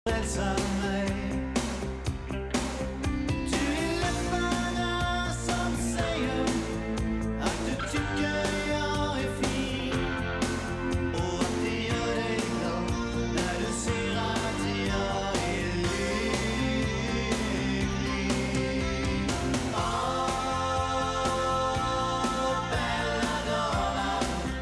frälsa mig. Du är läpparna som säger att du tycker jag är fin, och att det gör dig glad när du ser att jag är lycklig. Belladonna.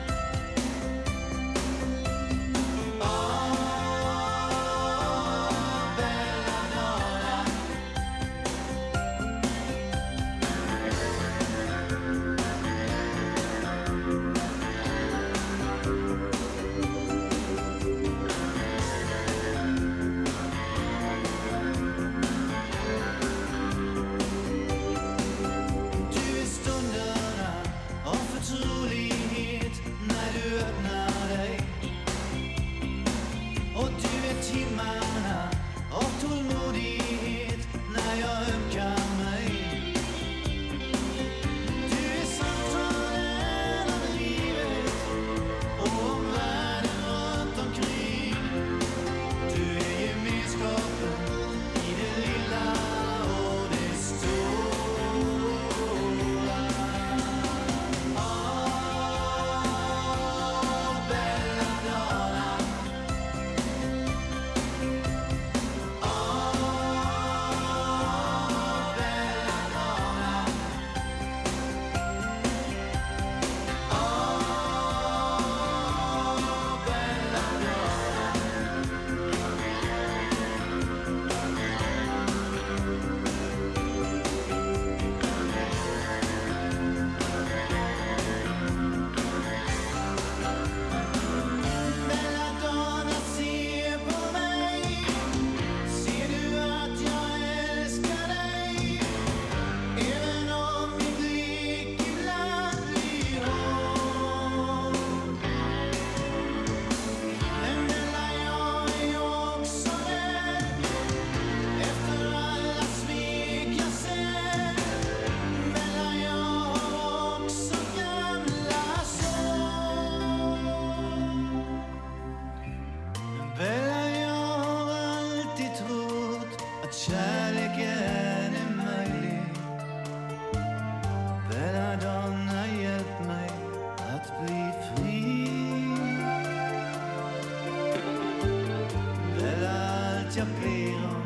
Du är stunderna av förtrolighet när du öppnar dig, och du är timmarna av tålmodighet när jag ömkar mig. Du är samtalen om livet och om världen runt omkring. Du är gemenskapen i det lilla och det stora. Belladonna. Belladonna, se på mig. Ser du att jag älskar dig? Även om min blick ibland blir hård. Men Bella, jag är också rädd efter alla svek jag ser. Bella, jag har också gamla sår. Bella, jag har alltid trott att kärleken är möjlig. Belladonna, hjälp mig att bli fri. Bella, allt jag ber om